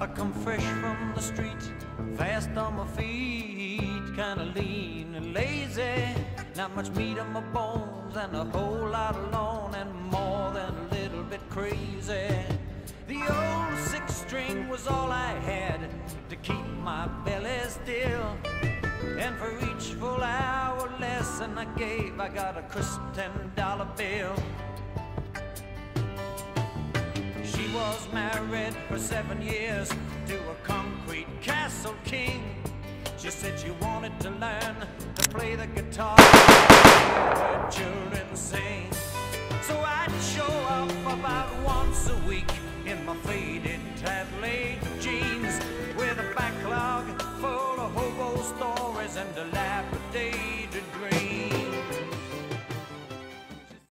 I come fresh from the street, fast on my feet, kinda lean and lazy. Not much meat on my bones and a whole lot alone, and more than a little bit crazy. The old six-string was all I had to keep my belly still, and for each full hour lesson I gave, I got a crisp $10 bill. She was married for 7 years to a concrete castle king. She said she wanted to learn to play the guitar and hear her children sing. So I'd show up about once a week in my faded tattooed jeans, with a backlog full of hobo stories and a lap